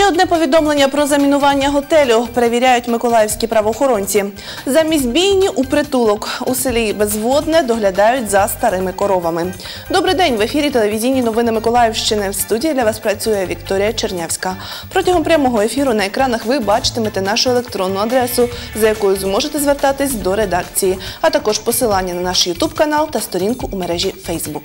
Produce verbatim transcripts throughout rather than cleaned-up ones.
Ще одне повідомлення про замінування готелю перевіряють миколаївські правоохоронці. Замість бійні у притулок у селі Безводне доглядають за старими коровами. Добрий день! В ефірі телевізійні новини Миколаївщини. В студії для вас працює Вікторія Чернявська. Протягом прямого ефіру на екранах ви бачитимете нашу електронну адресу, за якою зможете звертатись до редакції, а також посилання на наш ютуб-канал та сторінку у мережі Фейсбук.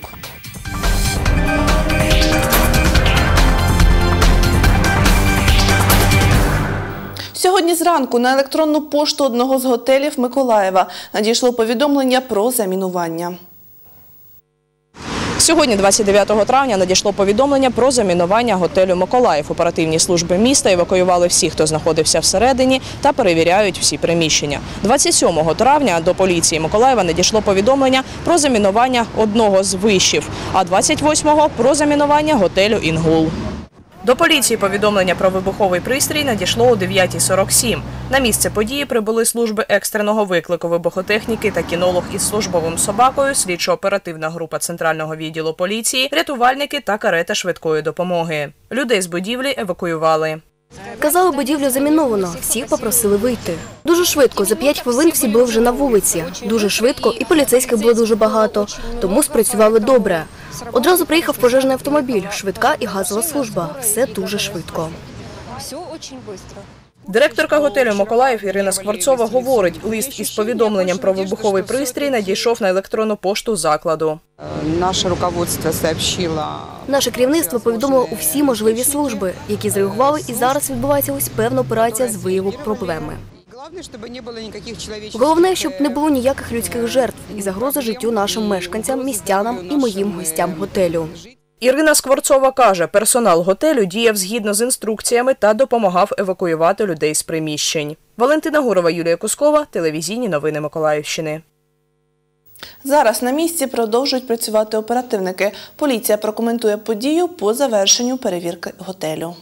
Сьогодні зранку на електронну пошту одного з готелів Миколаєва надійшло повідомлення про замінування. Сьогодні, двадцять дев'ятого травня, надійшло повідомлення про замінування готелю «Миколаїв». Оперативні служби міста евакуювали всіх, хто знаходився всередині, та перевіряють всі приміщення. двадцять сьомого травня до поліції Миколаєва надійшло повідомлення про замінування одного з вишів, а двадцять восьмого – про замінування готелю «Інгул». До поліції повідомлення про вибуховий пристрій надійшло о дев'ятій сорок сім. На місце події прибули служби екстреного виклику вибухотехніки та кінолог із службовим собакою, слідчо-оперативна група Центрального відділу поліції, рятувальники та карета швидкої допомоги. Людей з будівлі евакуювали. Казали, будівлю заміновано, всіх попросили вийти. Дуже швидко, за п'ять хвилин всі були вже на вулиці. Дуже швидко і поліцейських було дуже багато, тому спрацювали добре. Одразу приїхав пожежний автомобіль, швидка і газова служба. Все дуже швидко. Все дуже швидко. Директорка готелю «Миколаїв» Ірина Скворцова говорить, лист із повідомленням про вибуховий пристрій надійшов на електронну пошту закладу. Наше руководство сообщило. Наше керівництво повідомило у всі можливі служби, які зреагували, і зараз відбувається ось певна операція з вияву проблеми. Головне, щоб не було ніяких людських жертв і загрози життю нашим мешканцям, містянам і моїм гостям готелю. Ірина Скворцова каже, персонал готелю діяв згідно з інструкціями та допомагав евакуювати людей з приміщень. Валентина Гурова, Юлія Кускова, телевізійні новини Миколаївщини. Зараз на місці продовжують працювати оперативники. Поліція прокоментує подію по завершенню перевірки готелю.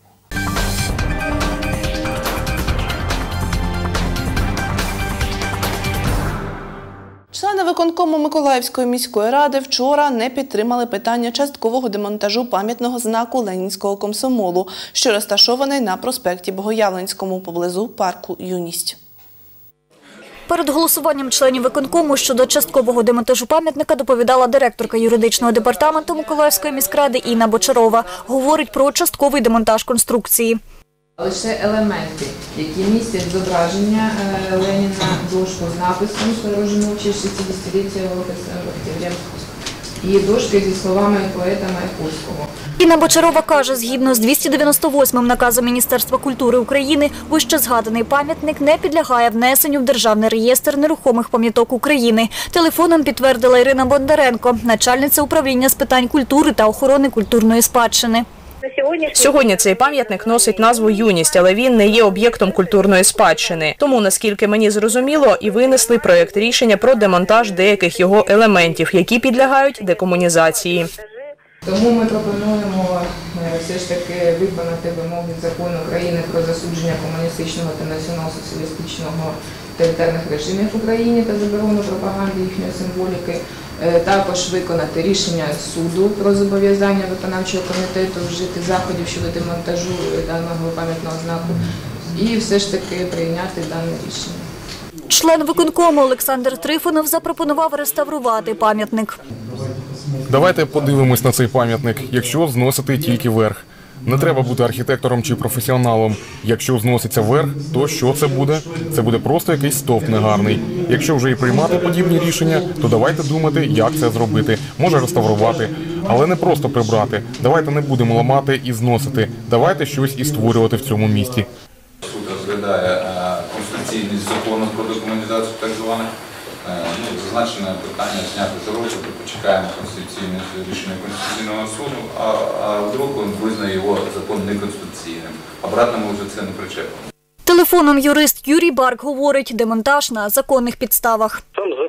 Члени виконкому Миколаївської міської ради вчора не підтримали питання часткового демонтажу пам'ятного знаку Ленінського комсомолу, що розташований на проспекті Богоявленському поблизу парку «Юність». Перед голосуванням членів виконкому щодо часткового демонтажу пам'ятника доповідала директорка юридичного департаменту Миколаївської міськради Інна Бочарова. Говорить про частковий демонтаж конструкції. Лише елементи, які містять зображення Леніна, дошку з написом «Сторожину в честь шістдесятиліття Октября» і дошки зі словами поета Маяковського. Інна Бочарова каже, згідно з двісті дев'яносто восьмим наказом Міністерства культури України, вище згаданий пам'ятник не підлягає внесенню в Державний реєстр нерухомих пам'яток України. Телефоном підтвердила Ірина Бондаренко, начальниця управління з питань культури та охорони культурної спадщини. Сьогодні цей пам'ятник носить назву «Юність», але він не є об'єктом культурної спадщини. Тому, наскільки мені зрозуміло, і винесли проєкт рішення про демонтаж деяких його елементів, які підлягають декомунізації. Тому ми пропонуємо все ж таки виконати вимоги закону України про засудження комуністичного та націонал-соціалістичного тоталітарних режимів в Україні та заборону пропаганди їхньої символіки. Також виконати рішення суду про зобов'язання виконавчого комітету вжити заходів щодо демонтажу даного пам'ятного знаку і все ж таки прийняти дане рішення. Член виконкому Олександр Трифонов запропонував реставрувати пам'ятник. Давайте подивимось на цей пам'ятник, якщо зносити тільки верх. Не треба бути архітектором чи професіоналом. Якщо зноситься верх, то що це буде? Це буде просто якийсь стовп негарний. Якщо вже і приймати подібні рішення, то давайте думати, як це зробити. Може реставрувати, але не просто прибрати. Давайте не будемо ламати і зносити. Давайте щось і створювати в цьому місті. Суд розглядає конституційність закону про декомунізацію так званих. Ну, зазначене питання зняти з розгляду, почекаємо конституційне рішення Конституційного суду, а, а вдруг він визнає його закон неконституційним. Обратно ми вже це не причепимо. Телефоном юрист Юрій Барк говорить, демонтаж на законних підставах. Сам закон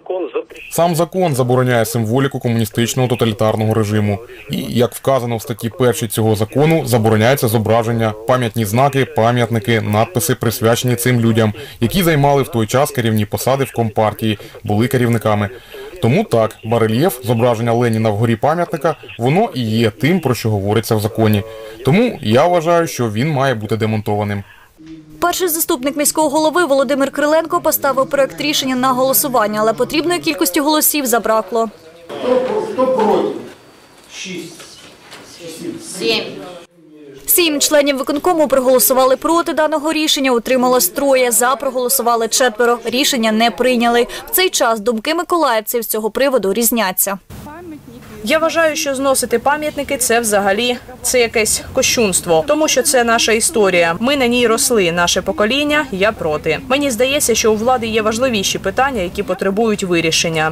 Сам закон забороняє символіку комуністичного тоталітарного режиму. І, як вказано в статті першій цього закону, забороняється зображення, пам'ятні знаки, пам'ятники, надписи, присвячені цим людям, які займали в той час керівні посади в Компартії, були керівниками. Тому так, барельєф, зображення Леніна вгорі пам'ятника, воно і є тим, про що говориться в законі. Тому я вважаю, що він має бути демонтованим. Перший заступник міського голови Володимир Криленко поставив проект рішення на голосування, але потрібної кількості голосів забракло. Хто проти? Шість. Сім. Сім членів виконкому проголосували проти даного рішення, утрималось троє, за проголосували четверо. Рішення не прийняли. В цей час думки миколаївців з цього приводу різняться. Я вважаю, що зносити пам'ятники – це взагалі це якесь кощунство, тому що це наша історія. Ми на ній росли, наше покоління, я проти. Мені здається, що у влади є важливіші питання, які потребують вирішення.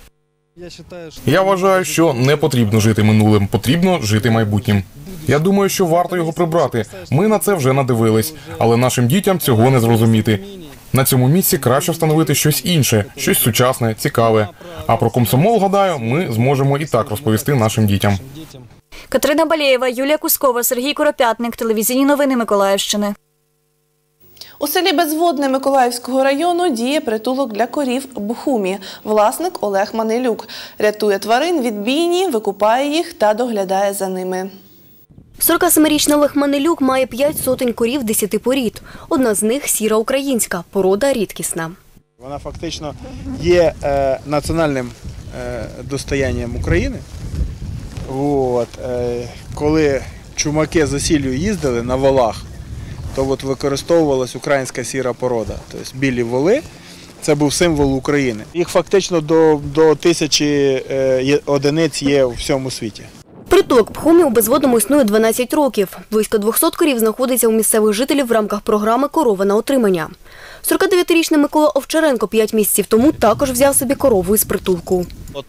Я вважаю, що не потрібно жити минулим, потрібно жити майбутнім. Я думаю, що варто його прибрати. Ми на це вже надивились, але нашим дітям цього не зрозуміти. На цьому місці краще встановити щось інше, щось сучасне, цікаве. А про комсомол, гадаю, ми зможемо і так розповісти нашим дітям. Катерина Балєєва, Юлія Кускова, Сергій Коропятник. Телевізійні новини Миколаївщини. У селі Безводне Миколаївського району діє притулок для корів Бхумі. Власник Олег Манилюк. Рятує тварин від бійні, викупає їх та доглядає за ними. сорокасемирічний Олег Манилюк має п'ять сотень корів десяти порід. Одна з них – сіра українська, порода рідкісна. Вона фактично є е, національним е, достоянням України. От, е, коли чумаки з осіллю їздили на волах, то от використовувалась українська сіра порода, тобто білі воли. Це був символ України. Їх фактично до, до тисячі е, одиниць є у всьому світі. Притулок Бхумі у Безводному існує дванадцять років. Близько двохсот корів знаходиться у місцевих жителів в рамках програми «Корова на отримання». сорокадев'ятирічний Микола Овчаренко п'ять місяців тому також взяв собі корову із притулку.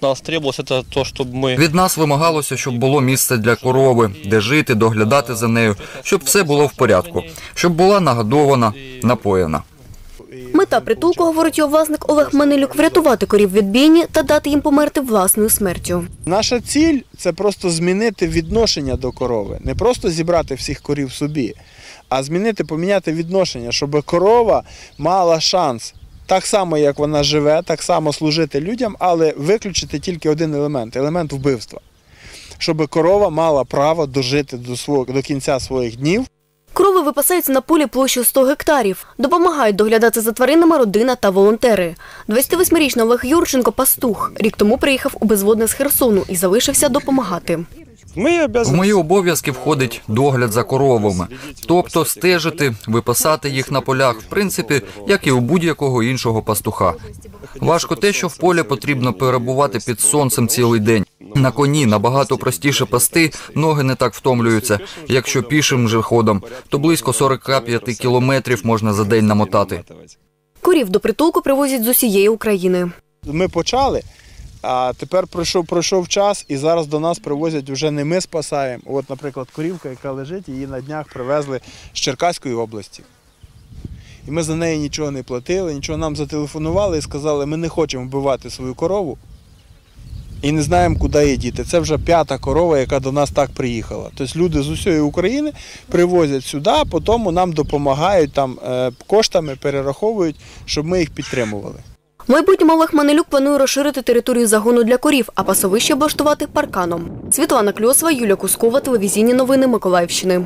Від нас вимагалося, щоб було місце для корови, де жити, доглядати за нею, щоб все було в порядку, щоб була нагодована, напоєна. Мета притулку, говорить його власник Олег Манилюк, врятувати корів від бійні та дати їм померти власною смертю. Наша ціль – це просто змінити відношення до корови. Не просто зібрати всіх корів собі, а змінити, поміняти відношення, щоб корова мала шанс так само, як вона живе, так само служити людям, але виключити тільки один елемент – елемент вбивства. Щоб корова мала право дожити до, свого, до кінця своїх днів. Корови випасаються на полі площею сто гектарів. Допомагають доглядати за тваринами родина та волонтери. двадцятивосьмирічний Олег Юрченко – пастух. Рік тому приїхав у Безводне з Херсону і залишився допомагати. В мої обов'язки входить догляд за коровами. Тобто стежити, випасати їх на полях, в принципі, як і у будь-якого іншого пастуха. Важко те, що в полі потрібно перебувати під сонцем цілий день. На коні набагато простіше пасти, ноги не так втомлюються. Якщо пішим же ходом, то близько сорок п'ять кілометрів можна за день намотати. Корів до притулку привозять з усієї України. Ми почали, а тепер пройшов, пройшов час і зараз до нас привозять вже не ми спасаємо. От, наприклад, корівка, яка лежить, її на днях привезли з Черкаської області. І ми за неї нічого не платили, нічого, нам зателефонували і сказали, ми не хочемо вбивати свою корову і не знаємо, куди її діти. Це вже п'ята корова, яка до нас так приїхала. Тобто люди з усієї України привозять сюди, а потім нам допомагають, там, коштами перераховують, щоб ми їх підтримували. В майбутньому Олег Манилюк планує розширити територію загону для корів, а пасовище облаштувати парканом. Світлана Кльосова, Юлія Кускова, телевізійні новини Миколаївщини.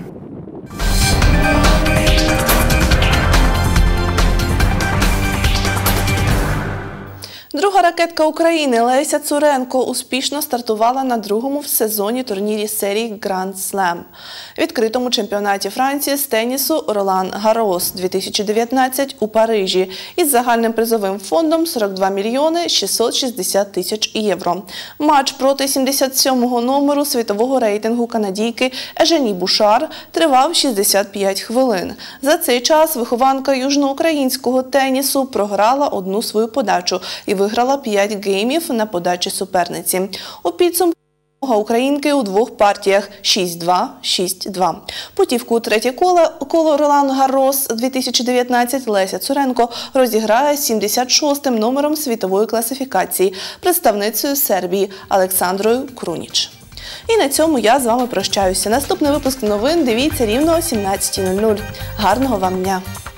Друга ракетка України Леся Цуренко успішно стартувала на другому в сезоні турнірі серії Гранд Слем. Відкритому чемпіонаті Франції з тенісу Ролан Гаррос дві тисячі дев'ятнадцять у Парижі із загальним призовим фондом сорок два мільйони шістсот шістдесят тисяч євро. Матч проти сімдесят сьомого номеру світового рейтингу канадійки Ежені Бушар тривав шістдесят п'ять хвилин. За цей час вихованка южноукраїнського тенісу програла одну свою подачу і виграла п'ять геймів на подачі суперниці. У підсумку Українки у двох партіях шість-два, шість-два. Путівку у третє коло, коло Ролан Гаррос дві тисячі дев'ятнадцять Леся Цуренко розіграє з сімдесят шостим номером світової класифікації представницею Сербії Олександрою Круніч. І на цьому я з вами прощаюся. Наступний випуск новин дивіться рівно о сімнадцятій нуль нуль. Гарного вам дня!